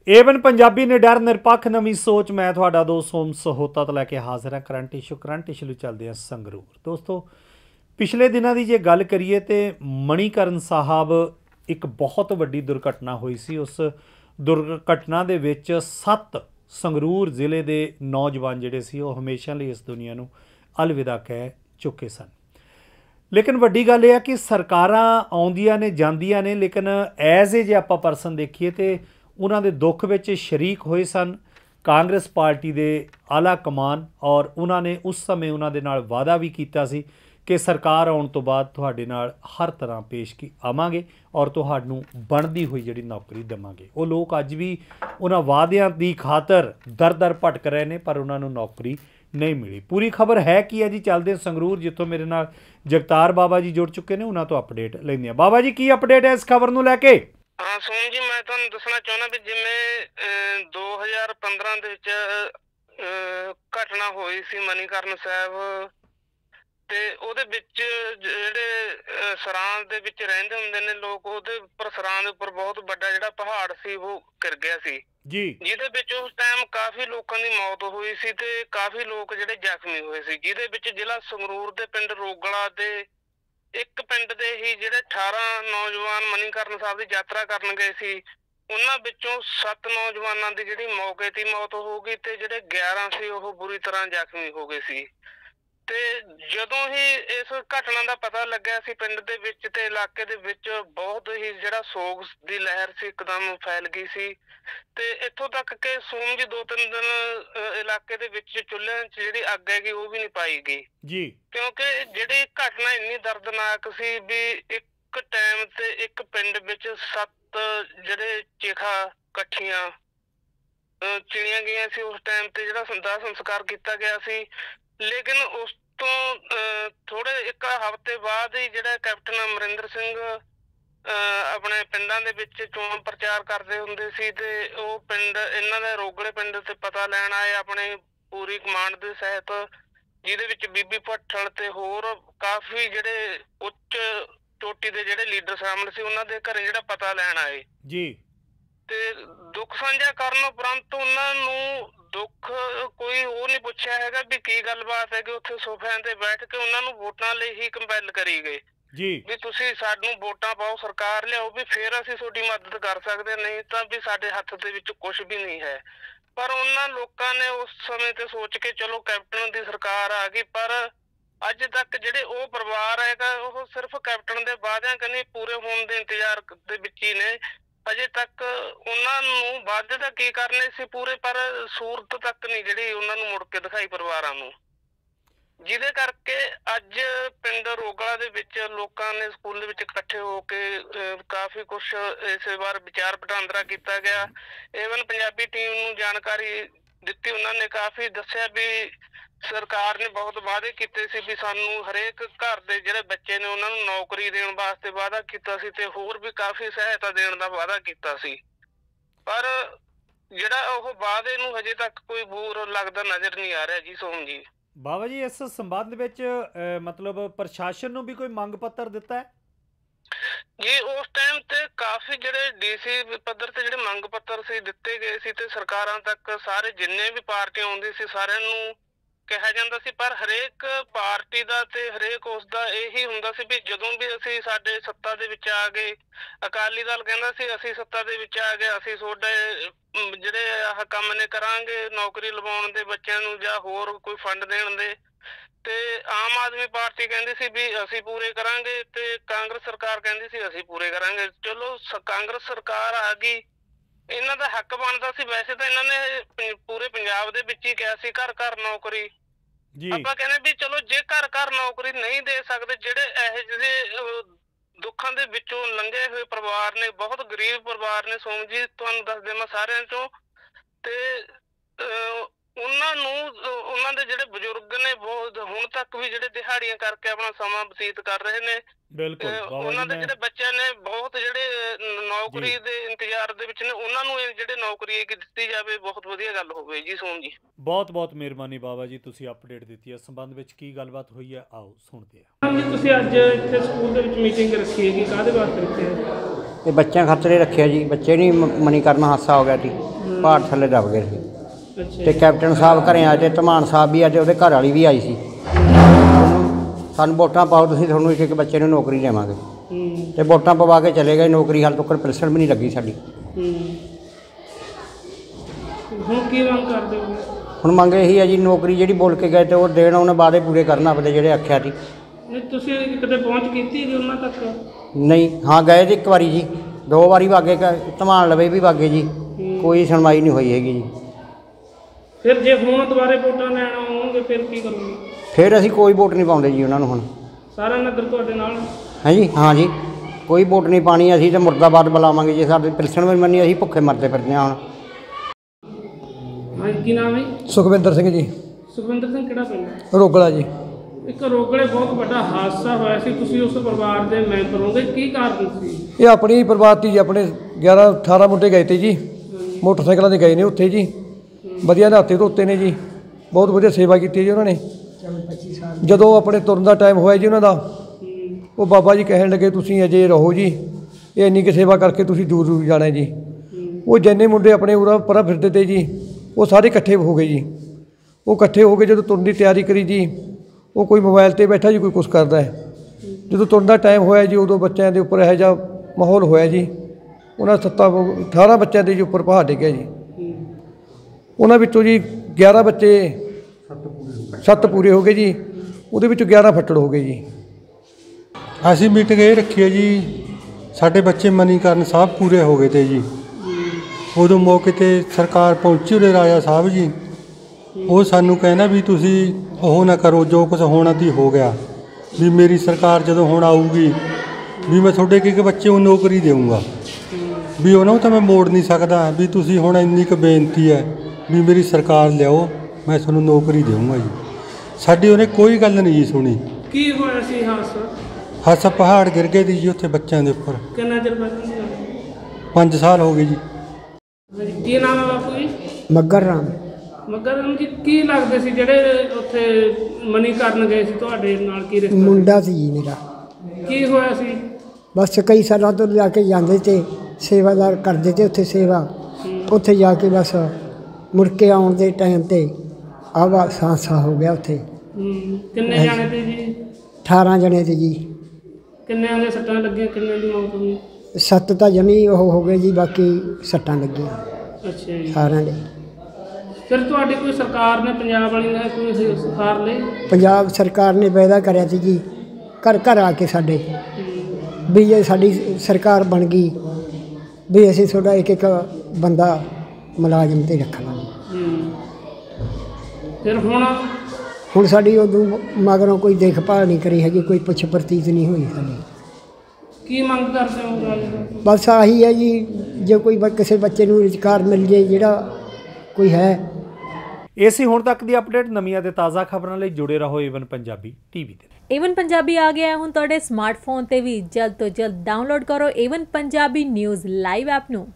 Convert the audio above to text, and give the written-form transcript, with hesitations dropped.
Avon Punjabi ਨਿਡਰ ਨਿਰਪੱਖ ਨਵੀਂ ਸੋਚ। मैं ਤੁਹਾਡਾ ਦੋਸਤ ਸੋਮ ਸਹੋਤਾ ਤੋਂ ਲੈ ਕੇ ਹਾਜ਼ਰ ਹਾਂ ਕਰੰਟ ਇਸ਼ੂ ਨੂੰ ਚੱਲਦੇ ਹਾਂ ਸੰਗਰੂਰ। ਦੋਸਤੋ ਪਿਛਲੇ ਦਿਨਾਂ ਦੀ ਜੇ ਗੱਲ ਕਰੀਏ तो ਮਣੀਕਰਨ ਸਾਹਿਬ एक बहुत वड्डी दुर्घटना हुई सी। उस दुर्घटना दे विच 7 संगरूर ज़िले के नौजवान जिहड़े सी वो हमेशा लिए इस दुनिया नूं अलविदा कह चुके सन। लेकिन वड्डी गल यह है कि सरकारां आउंदियां ने जांदियां ने, लेकिन एज ए जे आपां परसन देखिए तो उन्हां दे दुख विच शरीक होए सन कांग्रेस पार्टी दे आला कमान, और उन्होंने उस समय उन्हां दे नाल वादा भी कीता सी कि सरकार आउण तो बाद तुहाडे नाल हर तरह पेश की आवांगे और तुहानूं बनदी हुई जिहड़ी नौकरी देवांगे। वो लोग अज भी उन्हां वादियां दी खातर दर दर भटक रहे हैं, पर उन्होंने नौकरी नहीं मिली। पूरी खबर है कि है जी, चलते संगरूर जितों मेरे नाल जगतार बाबा जी जुड़ चुके हैं, उन्होंने तो अपडेट लैंदे हैं। बाबा जी की अपडेट है इस खबर नूं लैके? हाँ सोम जी, मैं तुहानूं दसना चाहुंदा भी जिवें 2015 ਦੇ ਵਿੱਚ घटना होई सी मणीकरण साहब ਤੇ ਉਹਦੇ ਵਿੱਚ ਜਿਹੜੇ ਸਰਾਂ ਦੇ ਵਿੱਚ ਰਹਿੰਦੇ ਹੁੰਦੇ ਨੇ ਲੋਕ, ਉਹਦੇ ਉੱਪਰ ਸਰਾਂ ਦੇ ਉੱਪਰ ਬਹੁਤ ਵੱਡਾ ਜਿਹੜਾ ਪਹਾੜ ਸੀ ਉਹ ਗਿਰ ਗਿਆ ਸੀ ਜੀ, ਜਿਹਦੇ ਵਿੱਚ ਉਸ ਟਾਈਮ ਕਾਫੀ ਲੋਕਾਂ ਦੀ ਮੌਤ ਹੋਈ ਸੀ ਤੇ ਕਾਫੀ ਲੋਕ ਜਿਹੜੇ ਜ਼ਖਮੀ ਹੋਏ ਸੀ, ਜਿਹਦੇ ਵਿੱਚ ਜ਼ਿਲ੍ਹਾ ਸੰਗਰੂਰ ਦੇ ਪਿੰਡ ਰੋਗਲਾ ਦੇ ਇੱਕ ਪਿੰਡ ਦੇ ਹੀ ਜਿਹੜੇ 18 ਨੌਜਵਾਨ ਮਣੀਕਰਨ ਸਾਹਿਬ ਦੀ ਯਾਤਰਾ ਕਰਨ ਗਏ ਸੀ, ਉਹਨਾਂ ਵਿੱਚੋਂ 7 ਨੌਜਵਾਨਾਂ ਦੀ ਜਿਹੜੀ ਮੌਕੇ ਤੇ ਮੌਤ ਹੋ ਗਈ ਤੇ ਜਿਹੜੇ 11 ਸੀ ਉਹ ਬੁਰੀ ਤਰ੍ਹਾਂ ਜ਼ਖਮੀ ਹੋ ਗਏ ਸੀ। ਤੇ ਜਦੋਂ ਹੀ ਇਸ ਘਟਨਾ ਦਾ ਪਤਾ ਲੱਗਿਆ ਸੀ ਪਿੰਡ ਦੇ ਵਿੱਚ ਤੇ ਇਲਾਕੇ ਦੇ ਵਿੱਚ ਬਹੁਤ ਹੀ ਜਿਹੜਾ ਸੋਗ ਦੀ ਲਹਿਰ ਸੀ ਇੱਕਦਮ ਫੈਲ ਗਈ ਸੀ। ਤੇ ਇੱਥੋਂ ਤੱਕ ਕਿ ਸੋਮ ਜੀ 2-3 ਦਿਨ ਇਲਾਕੇ ਦੇ ਵਿੱਚ ਚੁੱਲ੍ਹਿਆਂ 'ਚ ਜਿਹੜੀ ਅੱਗ ਹੈਗੀ ਉਹ ਵੀ ਨਹੀਂ ਪਾਈ ਗਈ ਜੀ, ਕਿਉਂਕਿ ਜਿਹੜੀ ਘਟਨਾ ਇੰਨੀ ਦਰਦਨਾਕ ਸੀ ਵੀ ਇੱਕ ਟਾਈਮ ਤੇ ਇੱਕ ਪਿੰਡ ਵਿੱਚ 7 ਜਿਹੜੇ ਚਿਖਾ ਇਕੱਠੀਆਂ ਚਿਣੀਆਂ ਗਈਆਂ ਸੀ। ਉਸ ਟਾਈਮ ਤੇ ਜਿਹੜਾ ਦਾਹ ਸੰਸਕਾਰ ਕੀਤਾ ਗਿਆ ਸੀ, ਲੇਕਿਨ ਉਸ ਤੋਂ ਥੋੜੇ ਇੱਕ ਹਫ਼ਤੇ ਬਾਅਦ ਹੀ ਜਿਹੜਾ ਕੈਪਟਨ ਅਮਰਿੰਦਰ ਸਿੰਘ ਆਪਣੇ ਪਿੰਡਾਂ ਦੇ ਵਿੱਚ ਚੋਣ ਪ੍ਰਚਾਰ ਕਰਦੇ ਹੁੰਦੇ ਸੀ ਤੇ ਉਹ ਪਿੰਡ ਇਹਨਾਂ ਦੇ ਰੋਗਲੇ ਪਿੰਡ ਤੇ ਪਤਾ ਲੈਣ ਆਏ ਆਪਣੇ ਪੂਰੀ ਕਮਾਂਡ ਦੇ ਸਹਿਤ, ਜਿਹਦੇ ਵਿੱਚ ਬੀਬੀ ਭੱਠਲ ਤੇ ਹੋਰ ਕਾਫੀ ਜਿਹੜੇ ਉੱਚ ਚੋਟੀ ਦੇ ਜਿਹੜੇ ਲੀਡਰ ਸ਼ਾਮਲ ਸੀ, ਉਹਨਾਂ ਦੇ ਘਰੇ ਜਿਹੜਾ ਪਤਾ ਲੈਣ ਆਏ ਜੀ। ਤੇ ਦੁੱਖ ਸਾਂਝਾ ਕਰਨ ਉਪਰੰਤ ਉਹਨਾਂ ਨੂੰ ਦੁੱਖ ਕੋਈ ਉਹ ਨਹੀਂ ਪੁੱਛਿਆ ਹੈਗਾ ਵੀ ਕੀ ਗੱਲਬਾਤ ਹੈ ਕਿ ਉੱਥੇ ਸੋਫਿਆਂ ਤੇ ਬੈਠ ਕੇ ਉਹਨਾਂ ਨੂੰ ਵੋਟਾਂ ਲਈ ਹੀ ਕੰਪੈਲ ਕਰੀ ਗਏ ਜੀ ਵੀ ਤੁਸੀਂ ਸਾਨੂੰ ਵੋਟਾਂ ਪਾਓ, ਸਰਕਾਰ ਲਿਆਓ, ਵੀ ਫੇਰ ਅਸੀਂ ਤੁਹਾਡੀ ਮਦਦ ਕਰ ਸਕਦੇ, ਨਹੀਂ ਤਾਂ ਵੀ ਸਾਡੇ ਹੱਥ ਦੇ ਵਿੱਚ ਕੁਝ ਵੀ ਨਹੀਂ ਹੈ। ਪਰ ਉਹਨਾਂ ਲੋਕਾਂ ਨੇ ਉਸ ਸਮੇਂ ਤੇ ਸੋਚ ਕੇ ਚਲੋ ਕੈਪਟਨ ਦੀ ਸਰਕਾਰ ਆ ਗਈ, ਪਰ ਅੱਜ ਤੱਕ ਜਿਹੜੇ ਉਹ ਪਰਿਵਾਰ ਹੈਗਾ ਉਹ ਸਿਰਫ ਕੈਪਟਨ ਦੇ ਵਾਅਦਿਆਂ ਕਨੀ ਪੂਰੇ ਹੋਣ ਦੇ ਇੰਤਜ਼ਾਰ ਦੇ ਵਿੱਚ ਹੀ ਨੇ। ਅਜੇ ਤੱਕ ਉਹਨਾਂ ਨੂੰ ਵਾਅਦੇ ਤਾਂ ਕੀ ਕਰਨੇ ਸੀ ਪੂਰੇ, ਪਰ ਸੂਰਤ ਤੱਕ ਨਹੀਂ ਜਿਹੜੀ ਉਹਨਾਂ ਨੂੰ ਮੁੜ ਕੇ ਦਿਖਾਈ ਪਰਿਵਾਰਾਂ ਨੂੰ, ਜਿਹਦੇ ਕਰਕੇ ਅੱਜ ਪਿੰਡ ਰੋਗਲਾ ਦੇ ਵਿੱਚ ਲੋਕਾਂ ਨੇ ਸਕੂਲ ਦੇ ਵਿੱਚ ਇਕੱਠੇ ਹੋ ਕੇ ਕਾਫੀ ਕੁਛ ਇਸੇ ਵਾਰ ਵਿਚਾਰ ਵਟਾਂਦਰਾ ਕੀਤਾ ਗਿਆ। ਏਵਨ ਪੰਜਾਬੀ ਟੀਮ ਨੂੰ ਜਾਣਕਾਰੀ ਦਿੱਤੀ, ਉਹਨਾਂ ਨੇ ਕਾਫੀ ਦੱਸਿਆ ਵੀ ਸਰਕਾਰ ਨੇ ਬਹੁਤ ਵਾਅਦੇ ਕੀਤੇ ਸੀ ਵੀ ਸਾਨੂੰ ਹਰੇਕ ਘਰ ਦੇ ਜਿਹੜੇ ਬੱਚੇ ਨੇ ਉਹਨਾਂ ਨੂੰ ਨੌਕਰੀ ਦੇਣ ਵਾਸਤੇ ਵਾਅਦਾ ਕੀਤਾ ਸੀ ਤੇ ਹੋਰ ਵੀ ਕਾਫੀ ਸਹਾਇਤਾ ਦੇਣ ਦਾ ਵਾਅਦਾ ਕੀਤਾ ਸੀ, ਪਰ ਜਿਹੜਾ ਉਹ ਵਾਅਦੇ ਨੂੰ ਹਜੇ ਤੱਕ ਕੋਈ ਬੂਰ ਲੱਗਦਾ ਨਜ਼ਰ ਨਹੀਂ ਆ ਰਿਹਾ ਜੀ ਸੋਮ ਜੀ। ਬਾਬਾ ਜੀ ਇਸ ਸੰਬੰਧ ਵਿੱਚ ਮਤਲਬ ਪ੍ਰਸ਼ਾਸਨ ਨੂੰ ਵੀ ਕੋਈ ਮੰਗ ਪੱਤਰ ਦਿੱਤਾ ਹੈ ਜੀ? ਉਸ ਟਾਈਮ ਤੇ ਕਾਫੀ ਜਿਹੜੇ ਡੀਸੀ ਪੱਧਰ ਤੇ ਜਿਹੜੇ ਮੰਗ ਪੱਤਰ ਸੀ ਦਿੱਤੇ ਗਏ ਸੀ ਤੇ ਸਰਕਾਰਾਂ ਤੱਕ ਸਾਰੇ ਜਿੰਨੇ ਵੀ ਪਾਰਟੀਆਂ ਆਉਂਦੀ ਸੀ ਸਾਰਿਆਂ ਨੂੰ ਕਿਹਾ ਜਾਂਦਾ ਸੀ, ਪਰ ਹਰੇਕ ਪਾਰਟੀ ਦਾ ਤੇ ਹਰੇਕ ਉਸ ਦਾ ਇਹੀ ਹੁੰਦਾ ਸੀ ਵੀ ਜਦੋਂ ਵੀ ਅਸੀਂ ਸਾਡੇ ਸੱਤਾ ਦੇ ਵਿੱਚ ਆ ਗਏ, ਅਕਾਲੀ ਦਲ ਕਹਿੰਦਾ ਸੀ ਅਸੀਂ ਸੱਤਾ ਦੇ ਵਿੱਚ ਆ ਗਏ ਅਸੀਂ ਤੁਹਾਡੇ ਜਿਹੜੇ ਆਹ ਕੰਮ ਨੇ ਕਰਾਂਗੇ, ਨੌਕਰੀ ਲਵਾਉਣ ਦੇ ਬੱਚਿਆਂ ਨੂੰ ਜਾਂ ਹੋਰ ਕੋਈ ਫੰਡ ਦੇਣ ਦੇ, ਤੇ ਆਮ ਆਦਮੀ ਪਾਰਟੀ ਕਹਿੰਦੀ ਸੀ ਵੀ ਅਸੀਂ ਪੂਰੇ ਕਰਾਂਗੇ ਤੇ ਕਾਂਗਰਸ ਸਰਕਾਰ ਕਹਿੰਦੀ ਸੀ ਅਸੀਂ ਪੂਰੇ ਕਰਾਂਗੇ। ਚਲੋ ਕਾਂਗਰਸ ਸਰਕਾਰ ਆ ਗਈ, ਇਹਨਾਂ ਦਾ ਹੱਕ ਬਣਦਾ ਸੀ। ਵੈਸੇ ਤਾਂ ਇਹਨਾਂ ਨੇ ਪੂਰੇ ਪੰਜਾਬ ਦੇ ਵਿੱਚ ਹੀ ਕਿਹਾ ਸੀ ਘਰ ਘਰ ਨੌਕਰੀ, ਆਪਾਂ ਕਹਿੰਦੇ ਵੀ ਚਲੋ ਜੇ ਘਰ ਘਰ ਨੌਕਰੀ ਨਹੀਂ ਦੇ ਸਕਦੇ, ਜਿਹੜੇ ਇਹੋ ਜਿਹੇ ਦੁੱਖਾਂ ਦੇ ਵਿੱਚੋਂ ਲੰਘੇ ਹੋਏ ਪਰਿਵਾਰ ਨੇ, ਬਹੁਤ ਗਰੀਬ ਪਰਿਵਾਰ ਨੇ ਸੋਮ ਜੀ, ਤੁਹਾਨੂੰ ਦੱਸ ਦੇਵਾਂ ਸਾਰਿਆਂ ਚੋਂ, ਤੇ ਉਹਨਾਂ ਨੂੰ ਉਹਨਾਂ ਦੇ ਜਿਹੜੇ ਬਜ਼ੁਰਗ ਨੇ ਬਹੁਤ ਹੁਣ ਤੱਕ ਵੀ ਜਿਹੜੇ ਦਿਹਾੜੀਆਂ ਕਰਕੇ ਆਪਣਾ ਸਮਾਂ ਬਤੀਤ ਕਰ ਰਹੇ ਨੇ। ਉਹਨਾਂ ਦੇ ਜਿਹੜੇ ਬੱਚੇ ਨੇ ਬਹੁਤ ਜਿਹੜੇ ਨੌਕਰੀ ਦੇ ਇੰਤਜ਼ਾਰ ਦੇ ਵਿੱਚ ਨੇ, ਉਹਨਾਂ ਨੂੰ ਜਿਹੜੇ ਨੌਕਰੀ ਦਿੱਤੀ ਜਾਵੇ, ਬਹੁਤ ਵਧੀਆ ਗੱਲ ਹੋਵੇ ਜੀ ਸੋਮ ਜੀ। ਬਹੁਤ ਬਹੁਤ ਮਿਹਰਬਾਨੀ ਬਾਬਾ ਜੀ, ਤੁਸੀਂ ਅਪਡੇਟ ਦਿੱਤੀ ਹੈ। ਇਸ ਸੰਬੰਧ ਵਿੱਚ ਕੀ ਗੱਲਬਾਤ ਹੋਈ ਹੈ ਆਓ ਸੁਣਦੇ ਹਾਂ। ਜੀ ਤੁਸੀਂ ਅੱਜ ਇੱਥੇ ਸਕੂਲ ਦੇ ਵਿੱਚ ਮੀਟਿੰਗ ਰੱਖੀ ਹੈਗੀ, ਕਾਹਦੇ ਵਾਸਤੇ ਰੱਖੀ ਹੈ? ਇਹ ਬੱਚਿਆਂ ਖਾਤਰ ਰੱਖਿਆ ਜੀ, ਬੱਚੇ ਨਹੀਂ ਮਣੀਕਰਨ ਹਾਦਸਾ ਹੋ ਗਿਆ ਸੀ ਪਹਾੜ ਥੱਲੇ ਦਬ ਗਏ ਸੀ ਅੱਛਾ ਤੇ ਕੈਪਟਨ ਸਾਹਿਬ ਘਰੇ ਆਏ ਤੇ ਧਮਾਨ ਸਾਹਿਬ ਵੀ ਅੱਜ ਉਹਦੇ ਘਰ ਵਾਲੀ ਵੀ ਆਈ ਸੀ। ਸਾਨੂੰ ਵੋਟਾਂ ਪਾਓ, ਤੁਸੀਂ ਤੁਹਾਨੂੰ ਇੱਕ ਇੱਕ ਬੱਚੇ ਨੂੰ ਨੌਕਰੀ ਦੇਵਾਂਗੇ। ਤੇ ਵੋਟਾਂ ਪਵਾ ਕੇ ਚਲੇ ਗਏ। ਨੌਕਰੀ ਹਾਲ ਤੱਕ ਪਿਲਸਣ ਵੀ ਨਹੀਂ ਲੱਗੀ ਸਾਡੀ। ਹੁਣ ਕੀ ਮੰਗ ਕਰਦੇ ਹੋ? ਹੁਣ ਮੰਗ ਇਹੀ ਹੈ ਜੀ, ਨੌਕਰੀ ਜਿਹੜੀ ਬੋਲ ਕੇ ਗਏ ਤੇ ਉਹ ਦੇਣ, ਉਹਨੇ ਵਾਅਦੇ ਪੂਰੇ ਕਰਨ ਆਪਣੇ ਜਿਹੜੇ ਆਖਿਆ ਸੀ। ਨਹੀਂ ਤੁਸੀਂ ਕਿਤੇ ਪਹੁੰਚ ਕੀਤੀ ਜੀ ਉਹਨਾਂ ਤੱਕ? ਨਹੀਂ, ਹਾਂ ਗਏ ਜੀ ਇੱਕ ਵਾਰੀ ਜੀ, 2 ਵਾਰੀ ਵਾਗੇ, ਧਮਾਨ ਲਵੇ ਵੀ ਵਾਗੇ ਜੀ, ਕੋਈ ਸੁਣਵਾਈ ਨਹੀਂ ਹੋਈ ਹੈਗੀ ਜੀ। ਫਿਰ ਜੇ ਹੁਣ ਦੁਬਾਰੇ ਵੋਟਾਂ ਲੈਣ ਆਉਣਗੇ ਫਿਰ ਕੀ ਕਰੋਗੇ? ਫਿਰ ਅਸੀਂ ਕੋਈ ਵੋਟ ਨਹੀਂ ਪਾਉਂਦੇ ਜੀ ਉਹਨਾਂ ਨੂੰ। ਹੁਣ ਸਾਰਾ ਨਗਰ ਤੁਹਾਡੇ ਨਾਲ ਹੈ ਜੀ? ਹਾਂ ਜੀ, ਕੋਈ ਵੋਟ ਨਹੀਂ ਪਾਣੀ। ਅਸੀਂ ਤਾਂ ਮੁਰਦਾਬਾਦ ਬੁਲਾਵਾਂਗੇ ਜੀ। ਸਾਡੇ ਪਿਲਸਣ ਵੀ ਮੰਨੀ, ਅਸੀਂ ਭੁੱਖੇ ਮਰਦੇ ਫਿਰਦੇ ਹਾਂ ਹੁਣ। ਹਾਂ, ਕੀ ਨਾਮ ਹੈ? ਸੁਖਵਿੰਦਰ ਸਿੰਘ ਜੀ। ਸੁਖਵਿੰਦਰ ਸਿੰਘ, ਕਿਹੜਾ ਪਿੰਡ? ਰੋਗਲਾ ਜੀ। ਇੱਕ ਰੋਗਲੇ ਬਹੁਤ ਵੱਡਾ ਹਾਦਸਾ ਹੋਇਆ ਸੀ, ਤੁਸੀਂ ਉਸ ਪਰਿਵਾਰ ਦੇ ਮੈਂਬਰ ਹੋਗੇ, ਕੀ ਕਾਰਨ ਸੀ? ਇਹ ਆਪਣੀ ਪਰਿਵਾਰ ਜੀ, ਆਪਣੇ 11-18 ਮੁੰਡੇ ਗਏ ਤੇ ਜੀ, ਮੋਟਰਸਾਈਕਲਾਂ 'ਤੇ ਗਏ ਨੇ ਉੱਥੇ ਜੀ। ਵਧੀਆ ਨਹਾਤੇ ਧੋਤੇ ਨੇ ਜੀ, ਬਹੁਤ ਵਧੀਆ ਸੇਵਾ ਕੀਤੀ ਜੀ ਉਹਨਾਂ ਨੇ। ਜਦੋਂ ਆਪਣੇ ਤੁਰਨ ਦਾ ਟਾਈਮ ਹੋਇਆ ਜੀ ਉਹਨਾਂ ਦਾ, ਉਹ ਬਾਬਾ ਜੀ ਕਹਿਣ ਲੱਗੇ ਤੁਸੀਂ ਅਜੇ ਰਹੋ ਜੀ, ਇਹ ਇੰਨੀ ਕੁ ਸੇਵਾ ਕਰਕੇ ਤੁਸੀਂ ਦੂਰ ਦੂਰ ਜਾਣਾ ਜੀ। ਉਹ ਜਿੰਨੇ ਮੁੰਡੇ ਆਪਣੇ ਉਰਾ ਪਰਾਂ ਫਿਰਦੇ ਤੇ ਜੀ, ਉਹ ਸਾਰੇ ਇਕੱਠੇ ਹੋ ਗਏ ਜੀ। ਉਹ ਇਕੱਠੇ ਹੋ ਕੇ ਜਦੋਂ ਤੁਰਨ ਦੀ ਤਿਆਰੀ ਕਰੀ ਜੀ, ਉਹ ਕੋਈ ਮੋਬਾਈਲ 'ਤੇ ਬੈਠਾ ਜੀ, ਕੋਈ ਕੁਛ ਕਰਦਾ ਹੈ। ਜਦੋਂ ਤੁਰਨ ਦਾ ਟਾਈਮ ਹੋਇਆ ਜੀ, ਉਦੋਂ ਬੱਚਿਆਂ ਦੇ ਉੱਪਰ ਇਹੋ ਜਿਹਾ ਮਾਹੌਲ ਹੋਇਆ ਜੀ। ਉਹਨਾਂ 18 ਬੱਚਿਆਂ ਦੇ ਜੀ ਉੱਪਰ ਪਹਾੜ ਡਿੱਗਿਆ ਜੀ। ਉਹਨਾਂ ਵਿੱਚੋਂ ਜੀ 11 ਬੱਚੇ 7 ਪੂਰੇ ਹੋ ਗਏ ਜੀ, ਉਹਦੇ ਵਿੱਚੋਂ 11 ਫੱਟੜ ਹੋ ਗਏ ਜੀ। ਅਸੀਂ ਮੀਟਿੰਗ ਇਹ ਰੱਖੀ ਹੈ ਜੀ, ਸਾਡੇ ਬੱਚੇ ਮਨੀਕਰਨ ਸਾਹਿਬ ਪੂਰੇ ਹੋ ਗਏ ਤੇ ਜੀ। ਉਦੋਂ ਮੌਕੇ 'ਤੇ ਸਰਕਾਰ ਪਹੁੰਚੀ, ਉਰੇ ਰਾਜਾ ਸਾਹਿਬ ਜੀ, ਉਹ ਸਾਨੂੰ ਕਹਿੰਦਾ ਵੀ ਤੁਸੀਂ ਉਹ ਨਾ ਕਰੋ, ਜੋ ਕੁਛ ਹੋਣਾ ਤੀ ਹੋ ਗਿਆ, ਵੀ ਮੇਰੀ ਸਰਕਾਰ ਜਦੋਂ ਹੁਣ ਆਊਗੀ ਵੀ ਮੈਂ ਤੁਹਾਡੇ ਇੱਕ ਬੱਚੇ ਨੂੰ ਨੌਕਰੀ ਦੇਵਾਂਗਾ, ਵੀ ਉਹਨਾਂ ਨੂੰ ਤਾਂ ਮੈਂ ਮੋੜ ਨਹੀਂ ਸਕਦਾ, ਵੀ ਤੁਸੀਂ ਹੁਣ ਇੰਨੀ ਕੁ ਬੇਨਤੀ ਹੈ ਵੀ ਮੇਰੀ ਸਰਕਾਰ ਲਿਆਓ, ਮੈਂ ਤੁਹਾਨੂੰ ਨੌਕਰੀ ਦੇਵਾਂਗਾ ਜੀ। ਸਾਡੀ ਉਹਨੇ ਕੋਈ ਗੱਲ ਨਹੀਂ ਜੀ ਸੁਣੀ। ਕੀ ਹੋਇਆ ਸੀ ਹਾਦਸਾ? ਪਹਾੜ ਗਿਰ ਗਏ ਸੀ ਜੀ ਉੱਥੇ ਬੱਚਿਆਂ ਦੇ ਉੱਪਰ। ਕਿੰਨਾ ਚਿਰ ਪਹਿਲਾਂ? 5 ਸਾਲ ਹੋ ਗਏ ਜੀ। ਕੀ ਨਾਮ ਹੈ ਬਾਪੂ ਜੀ? ਮੱਗਰ ਰਾਮ। ਮੱਗਰ ਰਾਮ ਜੀ, ਕੀ ਲੱਗਦੇ ਸੀ ਜਿਹੜੇ ਉੱਥੇ ਮਨੀਕਰਨ ਗਏ ਸੀ ਤੁਹਾਡੇ ਨਾਲ? ਕੀ ਰਿਸ਼ਤਾ ਮੁੰਡਾ ਸੀ ਜੀ ਮੇਰਾ। ਕੀ ਹੋਇਆ ਸੀ? ਬਸ ਕਈ ਸਾਲਾਂ ਤੋਂ ਜਾ ਕੇ ਜਾਂਦੇ ਤੇ ਸੇਵਾਦਾਰ ਕਰਦੇ ਤੇ ਉੱਥੇ ਸੇਵਾ। ਉੱਥੇ ਜਾ ਕੇ ਬਸ ਮੁੜ ਕੇ ਆਉਣ ਦੇ ਟਾਈਮ 'ਤੇ ਆਵਾ ਸਾਂਸਾ ਹੋ ਗਿਆ ਉੱਥੇ। ਕਿੰਨੇ ਜਾਣੇ ਤੇ ਜੀ? 18 ਜਣੇ ਤੇ ਜੀ। ਕਿੰਨਿਆਂ ਦੇ ਸੱਟਾਂ ਲੱਗੀਆਂ, ਕਿੰਨਿਆਂ ਦੀ ਮੌਤ ਹੋਈ? 7 ਤਾਂ ਜਮੀ ਉਹ ਹੋ ਗਏ ਜੀ, ਬਾਕੀ ਸੱਟਾਂ ਲੱਗੀਆਂ ਅੱਛਾ ਜੀ। ਸਾਰਿਆਂ ਦੇ। ਫਿਰ ਤੁਹਾਡੀ ਕੋਈ ਸਰਕਾਰ ਨੇ, ਪੰਜਾਬ ਵਾਲੀ ਨੇ ਕੋਈ ਸਰਕਾਰ ਲਈ? ਪੰਜਾਬ ਸਰਕਾਰ ਨੇ ਵਾਅਦਾ ਕਰਿਆ ਸੀ ਜੀ, ਘਰ ਘਰ ਆ ਕੇ ਸਾਡੇ, ਵੀ ਜੇ ਸਾਡੀ ਸਰਕਾਰ ਬਣ ਗਈ ਵੀ ਅਸੀਂ ਤੁਹਾਡਾ ਇੱਕ ਇੱਕ ਬੰਦਾ ਮੁਲਾਜ਼ਮ 'ਤੇ ਰੱਖ ਲਾਂਗੇ। ਫਿਰ ਹੁਣ ਸਾਡੀ ਉਦੋਂ ਮਗਰੋਂ ਕੋਈ ਦੇਖਭਾਲ ਨਹੀਂ ਕਰੀ ਹੈਗੀ, ਕੋਈ ਪੁੱਛ ਪ੍ਰਤੀਤ ਨਹੀਂ ਹੋਈ ਸਾਡੀ। ਕੀ ਮੰਗ ਕਰਦੇ ਹੋ ਰਾਜ? ਬਸ ਆਹੀ ਹੈ ਜੀ, ਜੇ ਕੋਈ ਕਿਸੇ ਬੱਚੇ ਨੂੰ ਰੁਜ਼ਗਾਰ ਮਿਲ ਜੇ ਜਿਹੜਾ ਕੋਈ ਹੈ। ਇਹ ਸੀ ਹੁਣ ਤੱਕ ਦੀ ਅਪਡੇਟ। ਨਵੀਆਂ ਤੇ ਤਾਜ਼ਾ ਖਬਰਾਂ ਲਈ ਜੁੜੇ ਰਹੋ ਏਵਨ ਪੰਜਾਬੀ ਟੀਵੀ ਤੇ। ਏਵਨ ਪੰਜਾਬੀ ਆ ਗਿਆ ਹੁਣ ਤੁਹਾਡੇ ਸਮਾਰਟਫੋਨ ਤੇ ਵੀ। ਜਲਦ ਤੋਂ ਜਲਦ ਡਾਊਨਲੋਡ ਕਰੋ Avon Punjabi news live app ਨੂੰ।